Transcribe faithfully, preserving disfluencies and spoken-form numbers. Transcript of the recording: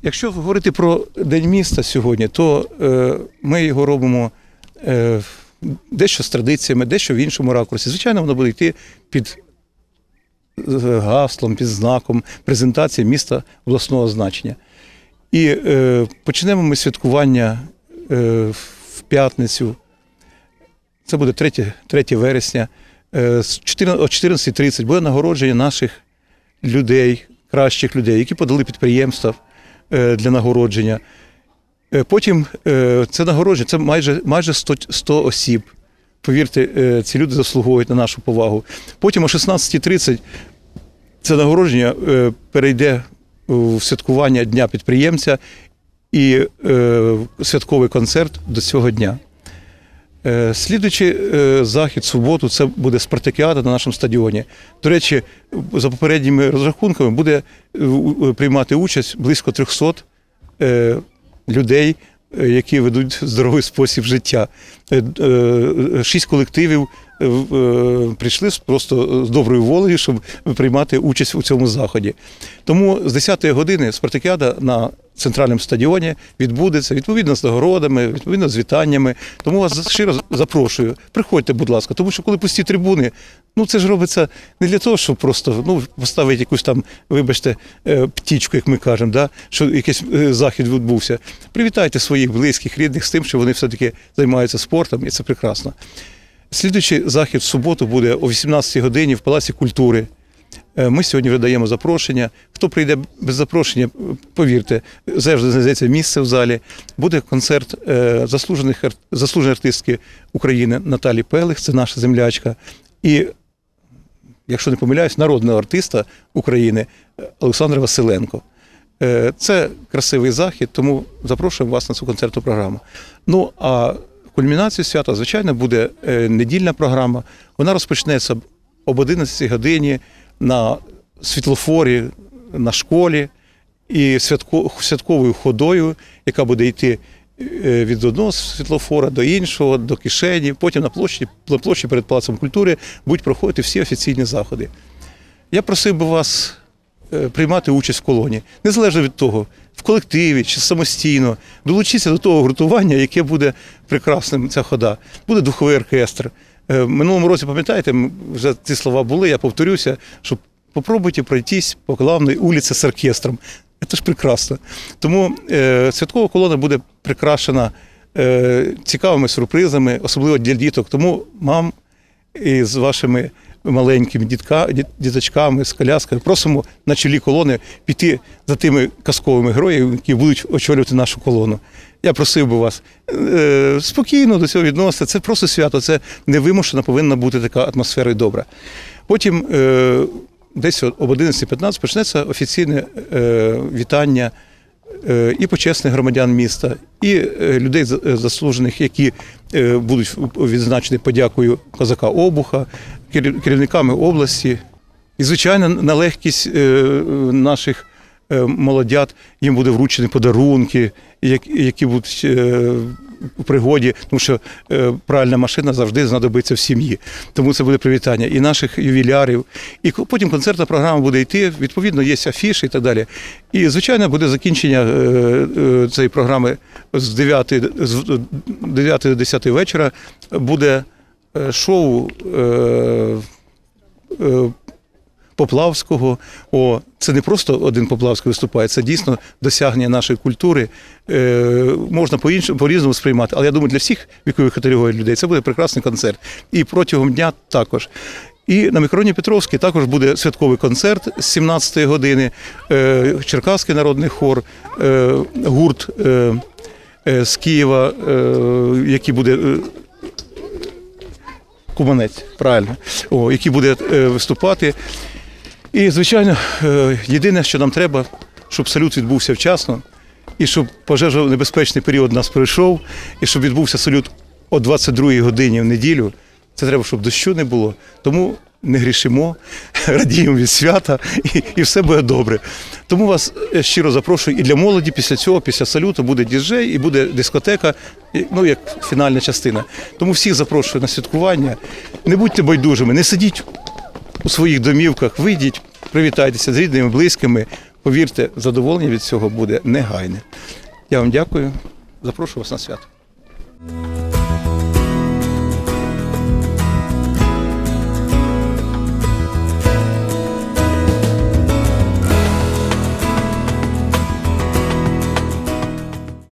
Якщо говорити про День міста сьогодні, то е, ми його робимо е, дещо з традиціями, дещо в іншому ракурсі. Звичайно, воно буде йти під гаслом, під знаком презентації міста обласного значення. І е, почнемо ми святкування е, в п'ятницю, це буде третє вересня, е, о чотирнадцятій тридцять буде нагородження наших людей, кращих людей, які подали підприємства е, для нагородження. Е, потім е, це нагородження, це майже, майже сто осіб. Повірте, е, ці люди заслуговують на нашу повагу. Потім о шістнадцятій тридцять це нагородження е, перейде в святкування Дня підприємця і е, святковий концерт до цього дня. Е, слідуючий е, захід в суботу, це буде спартакіада на нашому стадіоні. До речі, за попередніми розрахунками буде е, приймати участь близько трьохсот е, людей, е, які ведуть здоровий спосіб життя. Е, е, шість колективів е, е, прийшли просто з доброю волею, щоб приймати участь у цьому заході. Тому з десятої години спартакіада на центральному стадіоні відбудеться, відповідно з нагородами, відповідно з вітаннями. Тому вас щиро запрошую. Приходьте, будь ласка, тому що коли пусті трибуни, ну це ж робиться не для того, щоб просто ну, поставити якусь там, вибачте, птічку, як ми кажемо, да? Що якийсь захід відбувся. Привітайте своїх близьких, рідних з тим, що вони все-таки займаються спортом, і це прекрасно. Слідуючий захід в суботу буде о вісімнадцятій годині в Палаці культури. Ми сьогодні вже даємо запрошення. Хто прийде без запрошення, повірте, завжди знайдеться місце в залі. Буде концерт заслужених, заслуженої артистки України Наталі Пелих, це наша землячка. І, якщо не помиляюсь, народного артиста України Олександра Василенко. Це красивий захід, тому запрошуємо вас на цю концертну програму. Ну, а кульмінацією свята, звичайно, буде недільна програма. Вона розпочнеться об одинадцятій годині на світлофорі, на школі і святковою ходою, яка буде йти від одного світлофора до іншого, до кишені. Потім на площі, на площі перед Палацом культури будуть проходити всі офіційні заходи. Я просив би вас приймати участь в колоні, незалежно від того, в колективі чи самостійно. Долучіться до того гуртування, яке буде прекрасним, ця хода. Буде духовий оркестр. В минулому році, пам'ятаєте, вже ці слова були, я повторюся, що попробуйте пройтись по главній вулиці з оркестром. Це ж прекрасно. Тому е, святкова колона буде прикрашена е, цікавими сюрпризами, особливо для діток. Тому мам із вашими маленькими дітка, діточками з колясками просимо на чолі колони піти за тими казковими героями, які будуть очолювати нашу колону. Я просив би вас е, спокійно до цього відноситися. Це просто свято, це невимушена повинна бути така атмосфера і добра. Потім е, десь об одинадцятій п'ятнадцять почнеться офіційне е, вітання е, і почесних громадян міста, і е, людей заслужених, які е, будуть відзначені подякою козака Обуха, керівниками області. І, звичайно, на легкість е, наших молодят, їм буде вручені подарунки, які будуть у пригоді, тому що пральна машина завжди знадобиться в сім'ї. Тому це буде привітання і наших ювілярів. І потім концертна програма буде йти, відповідно, є афіші і так далі. І, звичайно, буде закінчення цієї програми з дев'ятої до десятої вечора. Буде шоу Поплавського. О, це не просто один Поплавський виступає, це дійсно досягнення нашої культури. Е, можна по-іншому, по-різному сприймати, але я думаю, для всіх вікових категорій людей це буде прекрасний концерт. І протягом дня також. І на мікрорайоні Петровський також буде святковий концерт з сімнадцятої години, е, Черкаський народний хор, е, гурт е, е, з Києва, е, який буде... Е, Куманець, правильно, о, який буде е, виступати. І, звичайно, е, єдине, що нам треба, щоб салют відбувся вчасно, і щоб пожежонебезпечний період нас пройшов, і щоб відбувся салют о двадцять другій годині в неділю. Це треба, щоб дощу не було. Тому не грішимо, радіємо від свята, і, і все буде добре. Тому вас щиро запрошую і для молоді після цього, після салюту буде діджей і буде дискотека, ну, як фінальна частина. Тому всіх запрошую на святкування. Не будьте байдужими, не сидіть у своїх домівках, вийдіть, привітайтеся з рідними, близькими, повірте, задоволення від цього буде негайне. Я вам дякую. Запрошую вас на свято.